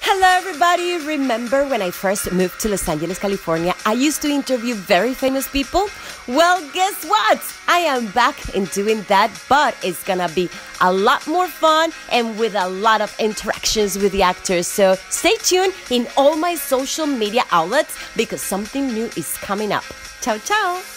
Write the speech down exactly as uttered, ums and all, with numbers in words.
Hello, everybody. Remember when I first moved to Los Angeles, California, I used to interview very famous people? Well, guess what? I am back in doing that, but it's gonna be a lot more fun and with a lot of interactions with the actors. So stay tuned in all my social media outlets because something new is coming up. Ciao, ciao.